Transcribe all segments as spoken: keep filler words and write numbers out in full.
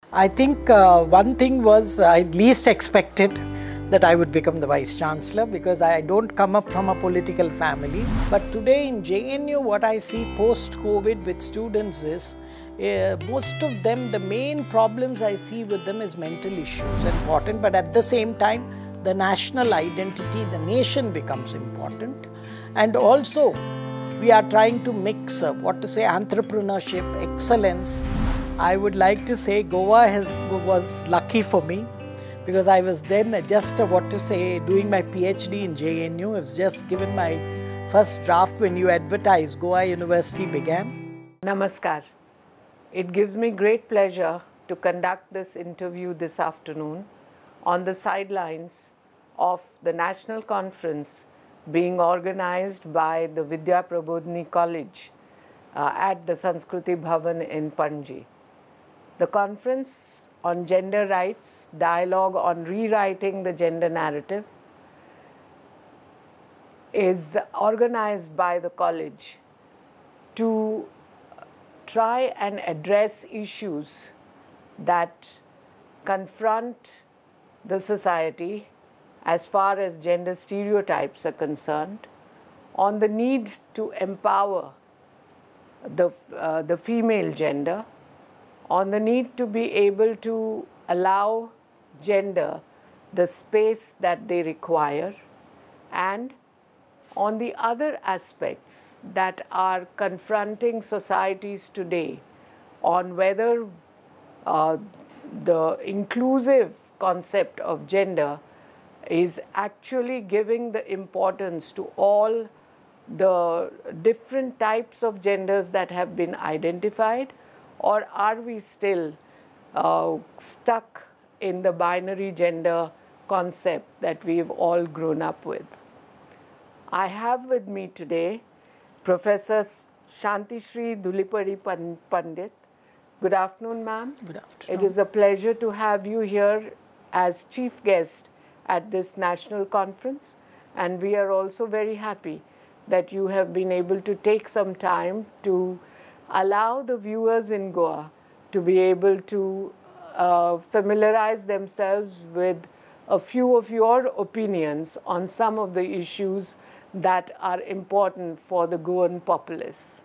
I think uh, one thing was I least expected that I would become the Vice Chancellor because I don't come up from a political family. But today in J N U, what I see post-COVID with students is uh, most of them, the main problems I see with them is mental issues important, but at the same time, the national identity, the nation becomes important. And also, we are trying to mix uh, what to say, entrepreneurship, excellence. I would like to say Goa has, was lucky for me because I was then just uh, what to say doing my PhD in J N U. I was just given my first draft when you advertised Goa University began. Namaskar. It gives me great pleasure to conduct this interview this afternoon on the sidelines of the national conference being organized by the Vidya Prabodhini College uh, at the Sanskriti Bhavan in Panji. The conference on gender rights, dialogue on rewriting the gender narrative, is organized by the college to try and address issues that confront the society as far as gender stereotypes are concerned, on the need to empower the, uh, the female gender, on the need to be able to allow gender the space that they require, and on the other aspects that are confronting societies today on whether uh, the inclusive concept of gender is actually giving the importance to all the different types of genders that have been identified, or are we still uh, stuck in the binary gender concept that we've all grown up with? I have with me today Professor Shantishri Dhulipadi Pandit. Good afternoon, ma'am. Good afternoon. It is a pleasure to have you here as chief guest at this national conference, and we are also very happy that you have been able to take some time to allow the viewers in Goa to be able to uh, familiarize themselves with a few of your opinions on some of the issues that are important for the Goan populace.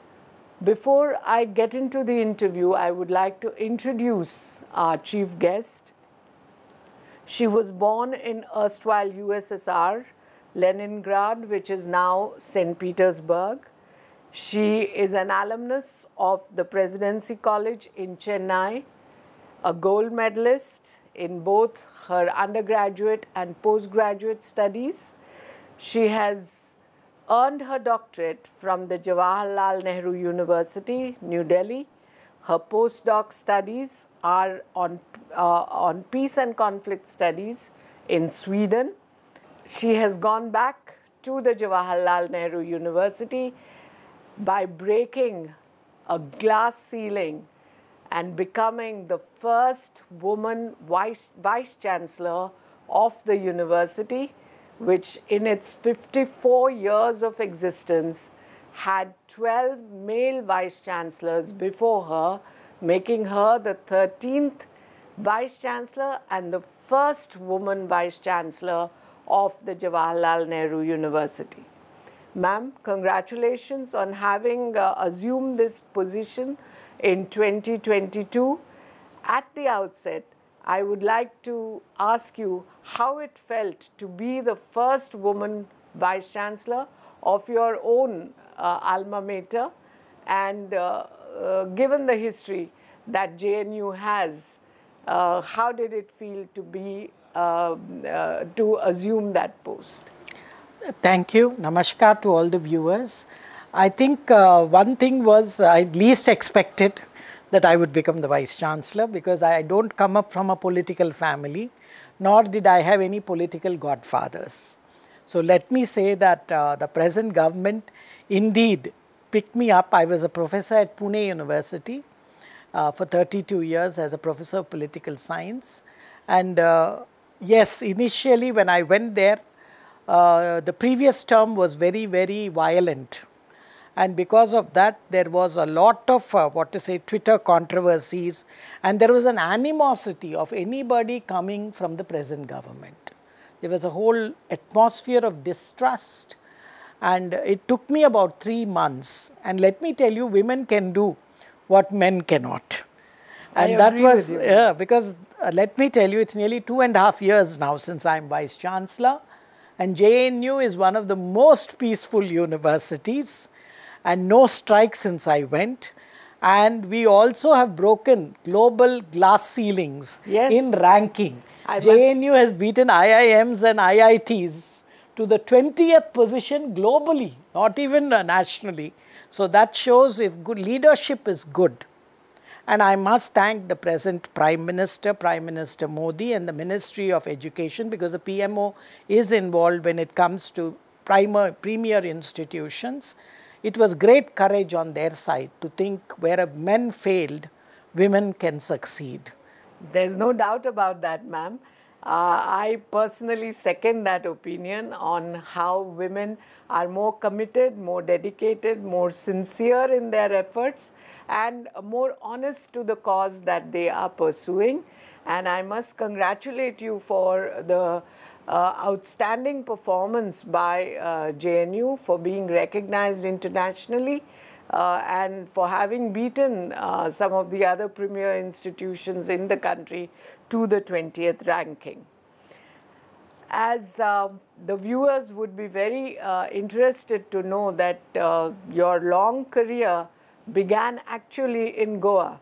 Before I get into the interview, I would like to introduce our chief guest. She was born in erstwhile U S S R, Leningrad, which is now Saint Petersburg. She is an alumnus of the Presidency College in Chennai, a gold medalist in both her undergraduate and postgraduate studies. She has earned her doctorate from the Jawaharlal Nehru University, New Delhi. Her postdoc studies are on, uh, on peace and conflict studies in Sweden. She has gone back to the Jawaharlal Nehru University by breaking a glass ceiling and becoming the first woman vice, vice chancellor of the university, which in its fifty-four years of existence had twelve male vice chancellors before her, making her the thirteenth vice chancellor and the first woman vice chancellor of the Jawaharlal Nehru University. Ma'am, congratulations on having uh, assumed this position in twenty twenty-two. At the outset, I would like to ask you how it felt to be the first woman vice chancellor of your own uh, alma mater, and uh, uh, given the history that J N U has, uh, how did it feel to be uh, uh, to assume that post? Thank you. Namaskar to all the viewers. I think uh, one thing was I least expected that I would become the Vice Chancellor because I don't come up from a political family, nor did I have any political godfathers. So let me say that uh, the present government indeed picked me up. I was a professor at Pune University uh, for thirty-two years as a professor of political science. And uh, yes, initially when I went there, Uh, the previous term was very, very violent. And because of that, there was a lot of, uh, what to say, Twitter controversies, and there was an animosity of anybody coming from the present government. There was a whole atmosphere of distrust, and it took me about three months. And let me tell you, women can do what men cannot. And I that agree was, with you. yeah, because uh, let me tell you, it's nearly two and a half years now since I'm Vice Chancellor, and J N U is one of the most peaceful universities, and no strike since I went. And we also have broken global glass ceilings Yes. in ranking. I J N U has beaten I I Ms and I I Ts to the twentieth position globally, not even uh, nationally. So that shows if good leadership is good. And I must thank the present Prime Minister, Prime Minister Modi, and the Ministry of Education, because the P M O is involved when it comes to primer, premier institutions. It was great courage on their side to think where men failed, women can succeed. There's no doubt about that, ma'am. Uh, I personally second that opinion on how women are more committed, more dedicated, more sincere in their efforts, and more honest to the cause that they are pursuing. And I must congratulate you for the uh, outstanding performance by uh, J N U, for being recognized internationally, uh, and for having beaten uh, some of the other premier institutions in the country to the twentieth ranking. As uh, the viewers would be very uh, interested to know that uh, your long career began actually in Goa.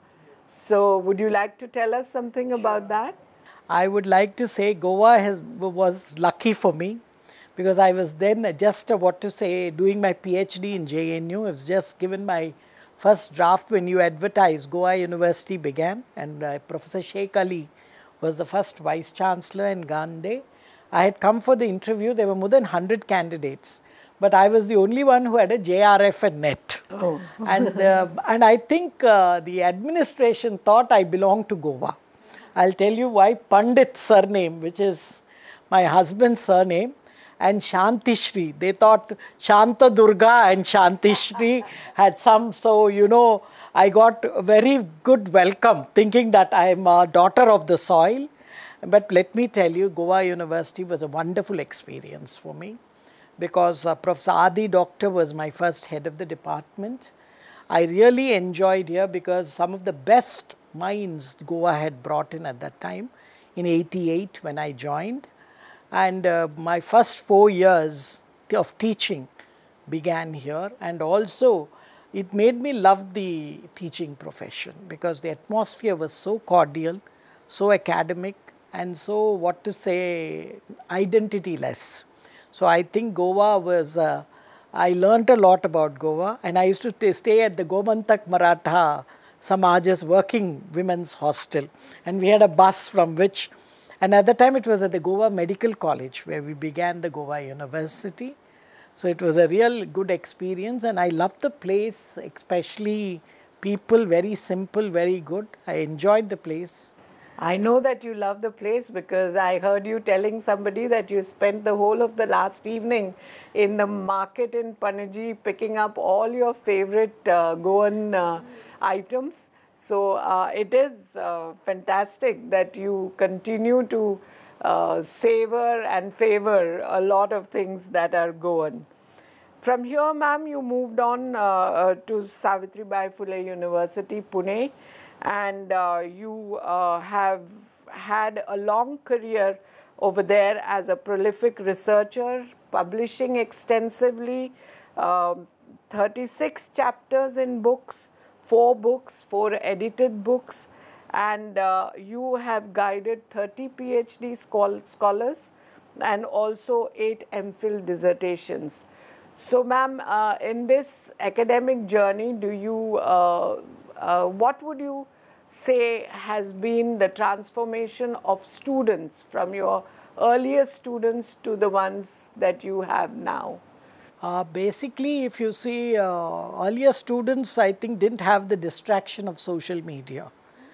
So would you like to tell us something about that? I would like to say Goa has, was lucky for me, because I was then just, uh, what to say, doing my PhD in J N U. I was just given my first draft when you advertised. Goa University began, and uh, Professor Sheikh Ali was the first Vice Chancellor in Gandhi. I had come for the interview. There were more than one hundred candidates, but I was the only one who had a J R F and net. Oh. and, uh, and I think uh, the administration thought I belonged to Goa. I'll tell you why. Pandit's surname, which is my husband's surname, and Shantishri. They thought Shanta Durga and Shantishri had some, so you know, I got a very good welcome, thinking that I am a daughter of the soil. But let me tell you, Goa University was a wonderful experience for me, because uh, Professor Adi Doctor was my first head of the department. I really enjoyed here because some of the best minds Goa had brought in at that time, in eighty-eight when I joined. And uh, my first four years of teaching began here, and also it made me love the teaching profession, because the atmosphere was so cordial, so academic, and so, what to say, identity-less. So I think Goa was, uh, I learnt a lot about Goa, and I used to stay at the Gomantak Maratha Samaj's working women's hostel, and we had a bus from which, and at the time it was at the Goa Medical College where we began the Goa University. So it was a real good experience, and I loved the place, especially people, very simple, very good. I enjoyed the place. I know that you love the place, because I heard you telling somebody that you spent the whole of the last evening in the market in Panaji picking up all your favorite uh, Goan uh, items. So uh, it is uh, fantastic that you continue to uh, savor and favor a lot of things that are Goan. From here, ma'am, you moved on uh, uh, to Savitribai Phule University, Pune, and uh, you uh, have had a long career over there as a prolific researcher, publishing extensively, um, thirty-six chapters in books, four books, four edited books, and uh, you have guided thirty PhD scholars and also eight MPhil dissertations. So, ma'am, uh, in this academic journey, do you, uh, uh, what would you say has been the transformation of students from your earliest students to the ones that you have now? Uh, basically, if you see, uh, earlier students, I think, didn't have the distraction of social media.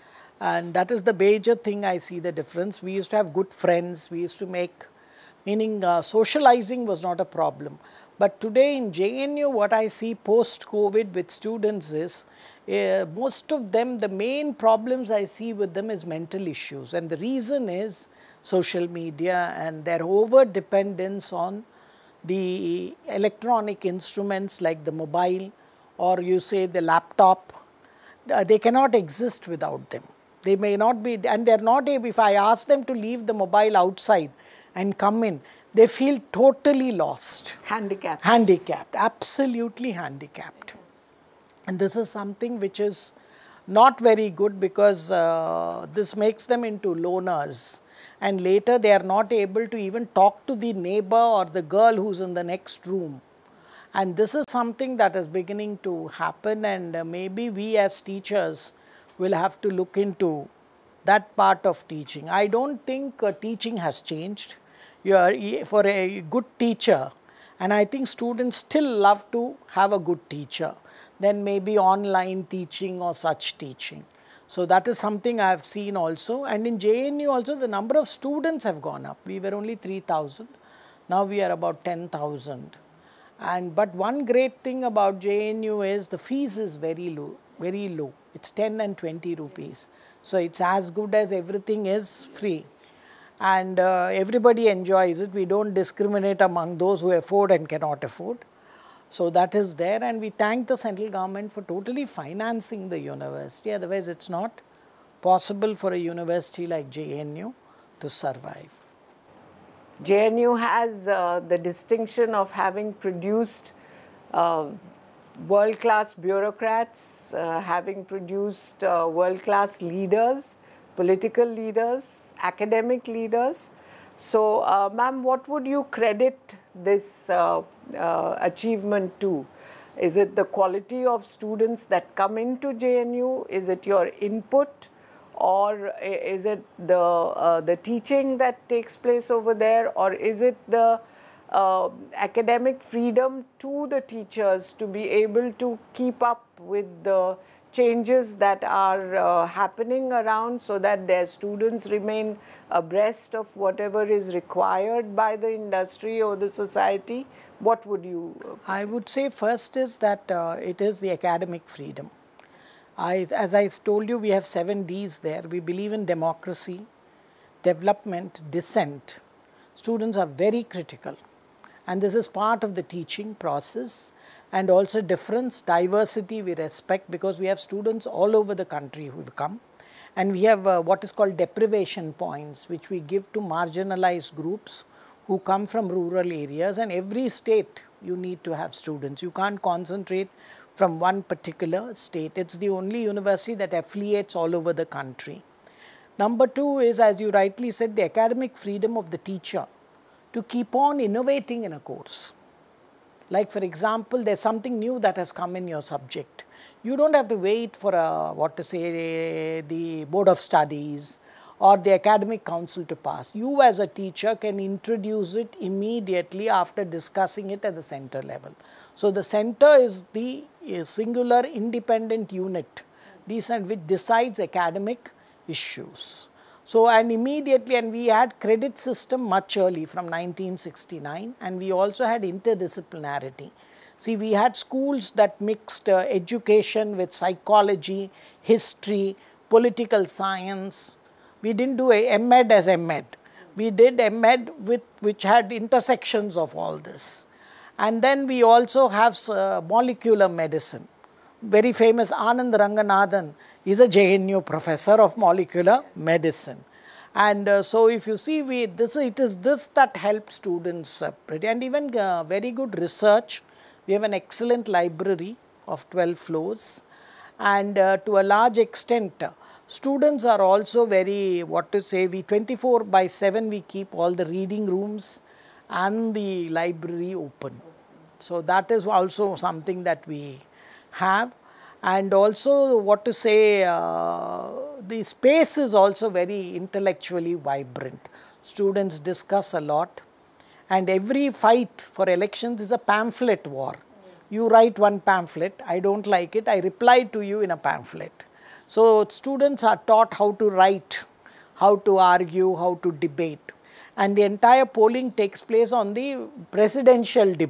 And that is the major thing I see the difference. We used to have good friends. We used to make, meaning uh, socializing was not a problem. But today in J N U, what I see post-COVID with students is, uh, most of them, the main problems I see with them is mental issues. And the reason is social media and their over-dependence on the electronic instruments like the mobile, or you say the laptop. Uh, they cannot exist without them. They may not be, and they are not able, if I ask them to leave the mobile outside and come in, they feel totally lost. Handicapped. Handicapped, absolutely handicapped. And this is something which is not very good, because uh, this makes them into loners. And later they are not able to even talk to the neighbor or the girl who's in the next room. And this is something that is beginning to happen, and uh, maybe we as teachers will have to look into that part of teaching. I don't think uh, teaching has changed. You are, for a good teacher, and I think students still love to have a good teacher, then maybe online teaching or such teaching. So that is something I have seen also. And in J N U also, the number of students have gone up. We were only three thousand, now we are about ten thousand. And but one great thing about J N U is the fees is very low, very low. It's ten and twenty rupees. So it's as good as everything is free. And uh, everybody enjoys it. We don't discriminate among those who afford and cannot afford. So that is there, and we thank the central government for totally financing the university. Otherwise, it's not possible for a university like J N U to survive. J N U has uh, the distinction of having produced uh, world-class bureaucrats, uh, having produced uh, world-class leaders, political leaders, academic leaders. So, uh, ma'am, what would you credit this uh, uh, achievement to? Is it the quality of students that come into J N U? Is it your input? Or is it the, uh, the teaching that takes place over there? Or is it the uh, academic freedom to the teachers to be able to keep up with the changes that are uh, happening around, so that their students remain abreast of whatever is required by the industry or the society? What would you? Uh, I would say first is that uh, it is the academic freedom. I, as I told you, we have seven Ds there. We believe in democracy, development, dissent. Students are very critical, and this is part of the teaching process. And also difference, diversity we respect, because we have students all over the country who have come. And we have uh, what is called deprivation points, which we give to marginalized groups who come from rural areas. And every state you need to have students. You can't concentrate from one particular state. It's the only university that affiliates all over the country. Number two is, as you rightly said, the academic freedom of the teacher to keep on innovating in a course. Like, for example, there's something new that has come in your subject. You don't have to wait for a, what to say, the Board of Studies or the Academic Council to pass. You as a teacher can introduce it immediately after discussing it at the center level. So the center is the singular independent unit which decides academic issues. So, and immediately, and we had credit system much early from nineteen sixty-nine, and we also had interdisciplinarity. See, we had schools that mixed uh, education with psychology, history, political science. We didn't do a M Ed as M Ed. We did M Ed with, which had intersections of all this. And then we also have uh, molecular medicine. Very famous Anand Ranganathan is a J N U professor of molecular medicine. And uh, so if you see, we this it is this that helps students uh, pretty, and even uh, very good research. We have an excellent library of twelve floors, and uh, to a large extent, uh, students are also very, what to say, we twenty-four by seven we keep all the reading rooms and the library open. So that is also something that we have. And also, what to say, uh, the space is also very intellectually vibrant. Students discuss a lot, and every fight for elections is a pamphlet war. You write one pamphlet, I don't like it, I reply to you in a pamphlet. So students are taught how to write, how to argue, how to debate. And the entire polling takes place on the presidential debate.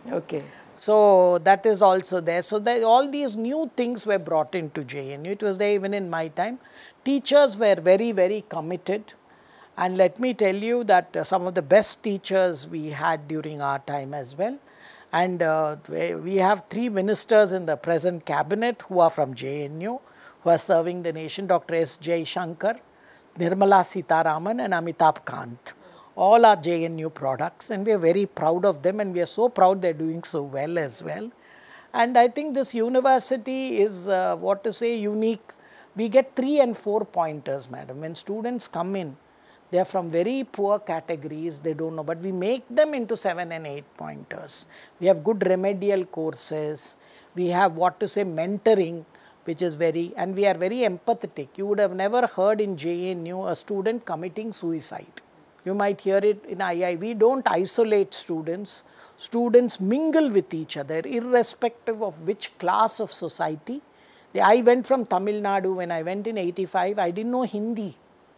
Okay. So that is also there. So there, all these new things were brought into J N U. It was there even in my time. Teachers were very, very committed. And let me tell you that uh, some of the best teachers we had during our time as well. And uh, we have three ministers in the present cabinet who are from J N U, who are serving the nation, Doctor S. Jaishankar, Nirmala Sitharaman and Amitabh Kant. All are J N U products, and we are very proud of them, and we are so proud they are doing so well as well. And I think this university is, uh, what to say, unique. We get three and four pointers, madam. When students come in, they are from very poor categories, they don't know, but we make them into seven and eight pointers. We have good remedial courses. We have, what to say, mentoring, which is very, and we are very empathetic. You would have never heard in J N U a student committing suicide. You might hear it in I I. We don't isolate students. Students mingle with each other, irrespective of which class of society. I went from Tamil Nadu when I went in eighty-five. I didn't know Hindi.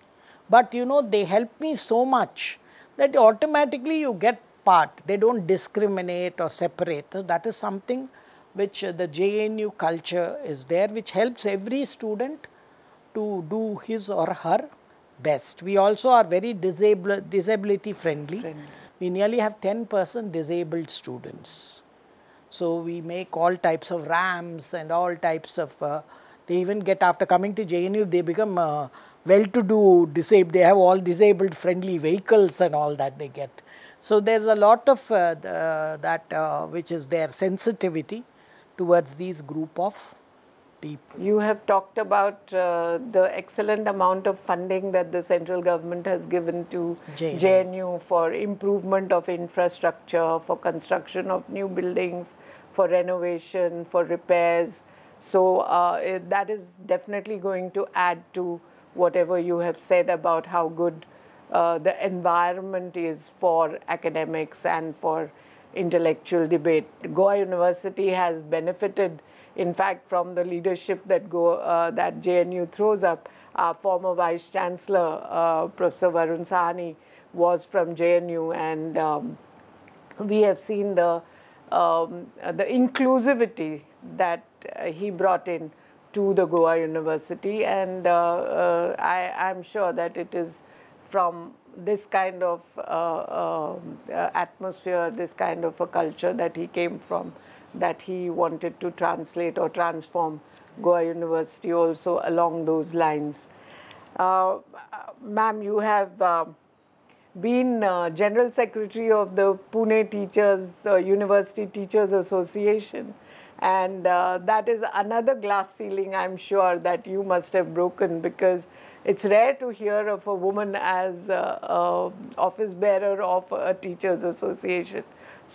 But you know, they help me so much that automatically you get part. They don't discriminate or separate. So that is something which uh, the J N U culture is there, which helps every student to do his or her best. We also are very disable, disability friendly. friendly. We nearly have ten percent disabled students. So we make all types of ramps and all types of, uh, they even get, after coming to J N U, they become uh, well-to-do disabled. They have all disabled friendly vehicles and all that they get. So there's a lot of uh, the, that uh, which is their sensitivity towards these group of people. You have talked about uh, the excellent amount of funding that the central government has given to J N U. J N U for improvement of infrastructure, for construction of new buildings, for renovation, for repairs. So uh, it, that is definitely going to add to whatever you have said about how good uh, the environment is for academics and for intellectual debate. Goa University has benefited, in fact, from the leadership that Go, uh, that J N U throws up. Our former Vice Chancellor, uh, Professor Varun Sahani, was from J N U, and um, we have seen the um, the inclusivity that uh, he brought in to the Goa University, and uh, uh, I am sure that it is from this kind of uh, uh, atmosphere, this kind of a culture that he came from, that he wanted to translate or transform Goa University also along those lines. Uh, Ma'am, you have uh, been uh, General Secretary of the Pune Teachers, uh, University Teachers Association, and uh, that is another glass ceiling, I'm sure, that you must have broken, because it's rare to hear of a woman as uh, uh, office bearer of a teachers association.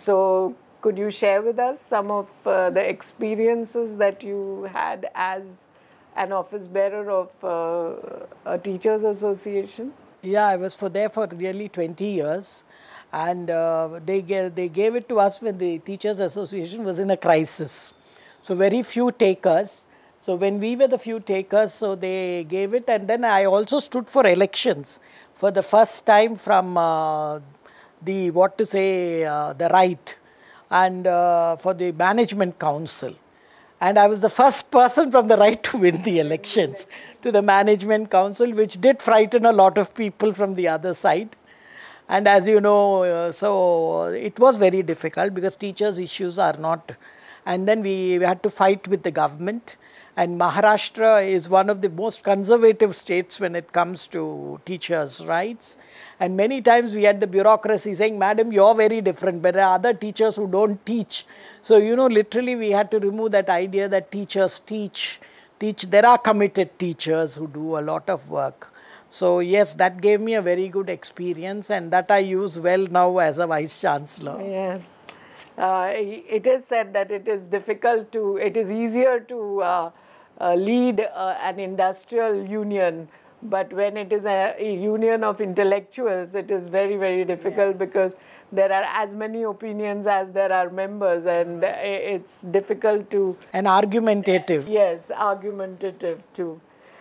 So could you share with us some of uh, the experiences that you had as an office bearer of uh, a teachers association? Yeah, I was for there for nearly twenty years, and uh, they, gave, they gave it to us when the teachers association was in a crisis. So very few takers. So when we were the few takers, so they gave it, and then I also stood for elections for the first time from uh, the, what to say, uh, the right, and uh, for the management council. And I was the first person from the right to win the elections to the management council, which did frighten a lot of people from the other side. And as you know, uh, so it was very difficult because teachers' issues are not, and then we, we had to fight with the government. And Maharashtra is one of the most conservative states when it comes to teachers' rights. And many times we had the bureaucracy saying, Madam, you're very different, but there are other teachers who don't teach. So, you know, literally we had to remove that idea that teachers teach. teach. There are committed teachers who do a lot of work. So, yes, that gave me a very good experience, and that I use well now as a Vice Chancellor. Yes. Uh, it is said that it is difficult to, it is easier to uh, uh, lead uh, an industrial union, but when it is a, a union of intellectuals, it is very, very difficult, yes, because there are as many opinions as there are members, and it's difficult to... And argumentative. Yes, argumentative too.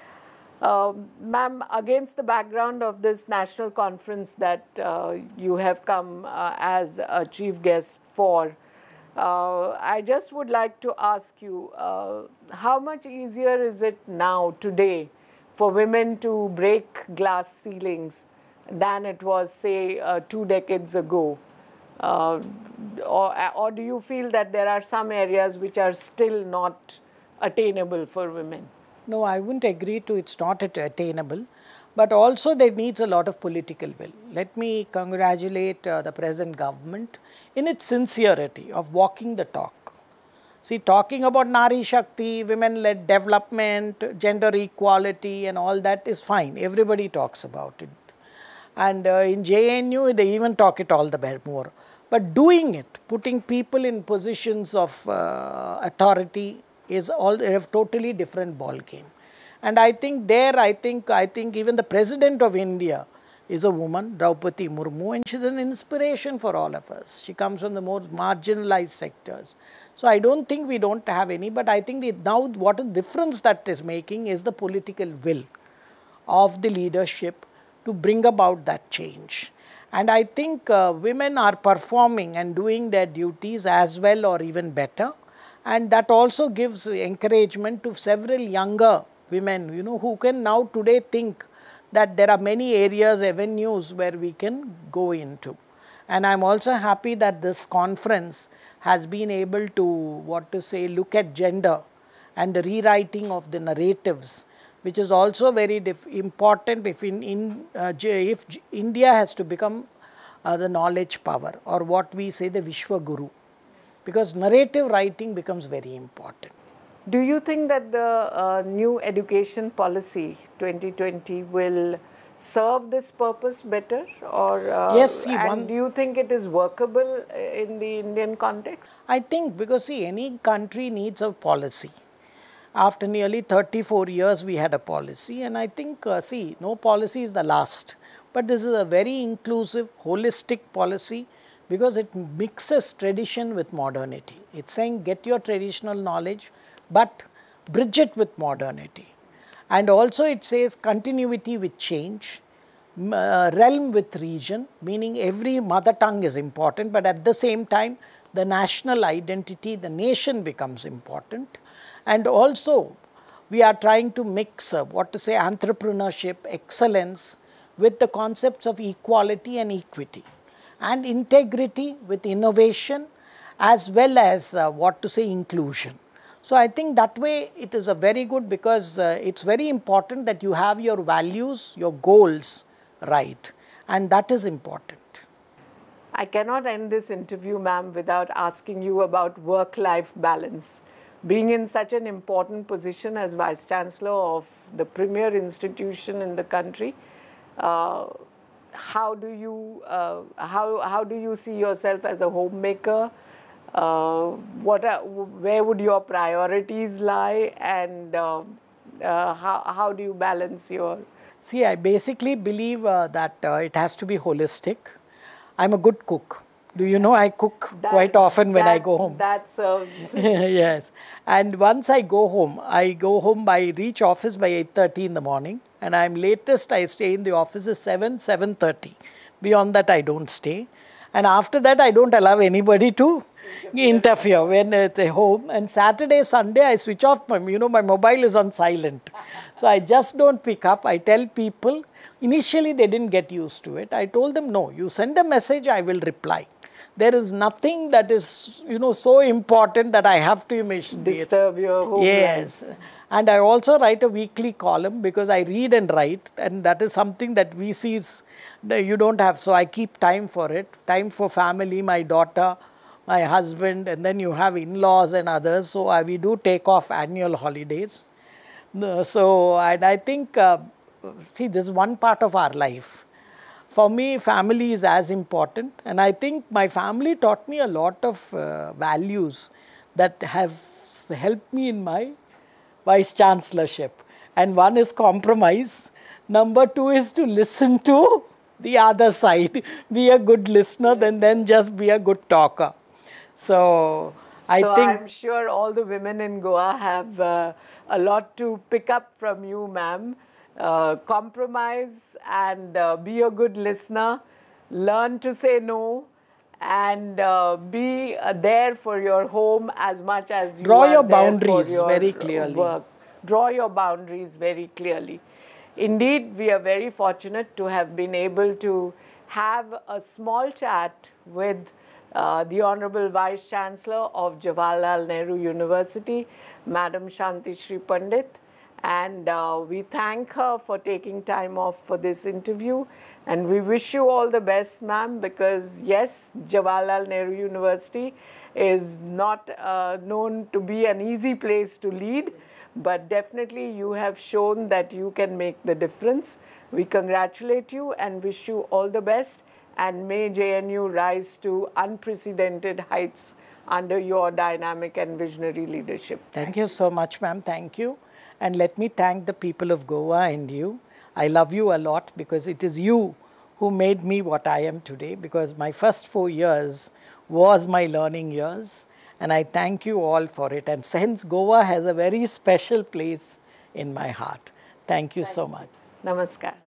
Um, Ma'am, against the background of this national conference that uh, you have come uh, as a chief guest for, Uh, I just would like to ask you, uh, how much easier is it now, today, for women to break glass ceilings than it was, say, uh, two decades ago? Uh, or, or do you feel that there are some areas which are still not attainable for women? No, I wouldn't agree to it's not attainable, but also there needs a lot of political will. Let me congratulate uh, the present government in its sincerity of walking the talk. See, talking about Nari Shakti, women-led development, gender equality and all that is fine. Everybody talks about it. And uh, in J N U, they even talk it all the better more. But doing it, putting people in positions of uh, authority is all a totally different ball game. And I think there, I think, I think even the President of India is a woman, Draupadi Murmu, and she's an inspiration for all of us. She comes from the more marginalized sectors. So I don't think we don't have any, but I think the, now what a difference that is making is the political will of the leadership to bring about that change. And I think uh, women are performing and doing their duties as well or even better. And that also gives encouragement to several younger women, you know, who can now today think that there are many areas, avenues where we can go into. And I'm also happy that this conference has been able to, what to say, look at gender and the rewriting of the narratives, which is also very important if, in, in, uh, if India has to become uh, the knowledge power, or what we say the Vishwa Guru, because narrative writing becomes very important. Do you think that the uh, new education policy twenty twenty will serve this purpose better, or uh, yes, see, and one, do you think it is workable in the Indian context? I think because see, any country needs a policy. After nearly thirty-four years, we had a policy, and I think, uh, see, no policy is the last, but this is a very inclusive, holistic policy because it mixes tradition with modernity. It's saying get your traditional knowledge, but bridge it with modernity. And also it says continuity with change, uh, realm with region, meaning every mother tongue is important, but at the same time, the national identity, the nation becomes important. And also, we are trying to mix uh, what to say entrepreneurship, excellence with the concepts of equality and equity, and integrity with innovation, as well as uh, what to say inclusion. So I think that way it is a very good, because uh, it's very important that you have your values, your goals right, and that is important. I cannot end this interview, ma'am, without asking you about work-life balance. Being in such an important position as Vice Chancellor of the premier institution in the country, uh, how do you uh, how how do you see yourself as a homemaker? Uh, what are, where would your priorities lie, and uh, uh, how how do you balance your? See, I basically believe uh, that uh, it has to be holistic. I'm a good cook. Do you know I cook that, quite often when that, I go home? That serves. Yes. And once I go home, I go home, I reach office by eight thirty in the morning, and I'm latest I stay in the office is seven, seven thirty. Beyond that I don't stay. And after that I don't allow anybody to interfere, interfere when it's at home. And Saturday, Sunday I switch off my, you know, my mobile is on silent. So I just don't pick up. I tell people, initially they didn't get used to it. I told them, no, you send a message, I will reply. There is nothing that is, you know, so important that I have to immediately disturb your home Yes. life. And I also write a weekly column because I read and write, and that is something that V Cs, you don't have. So I keep time for it, time for family, my daughter, my husband, and then you have in-laws and others. So I, we do take off annual holidays. So, and I think, uh, see, this is one part of our life. For me, family is as important, and I think my family taught me a lot of uh, values that have helped me in my Vice Chancellorship. And one is compromise. Number two is to listen to the other side. Be a good listener, then then just be a good talker. So, I so think... I'm sure all the women in Goa have uh, a lot to pick up from you, ma'am. Uh, compromise and uh, be a good listener, learn to say no, and uh, be uh, there for your home as much as you Draw are your there boundaries for your very clearly. work. Draw your boundaries very clearly. Indeed, we are very fortunate to have been able to have a small chat with uh, the Honorable Vice Chancellor of Jawaharlal Nehru University, Madam Shanti Sri Pandit, and uh, we thank her for taking time off for this interview, and we wish you all the best, ma'am, because yes, Jawaharlal Nehru University is not uh, known to be an easy place to lead, but definitely you have shown that you can make the difference. We congratulate you and wish you all the best, and may J N U rise to unprecedented heights under your dynamic and visionary leadership. Thank you so much, ma'am. Thank you. And let me thank the people of Goa and you. I love you a lot because it is you who made me what I am today, because my first four years was my learning years, and I thank you all for it. And hence Goa has a very special place in my heart. Thank you so much. Namaskar.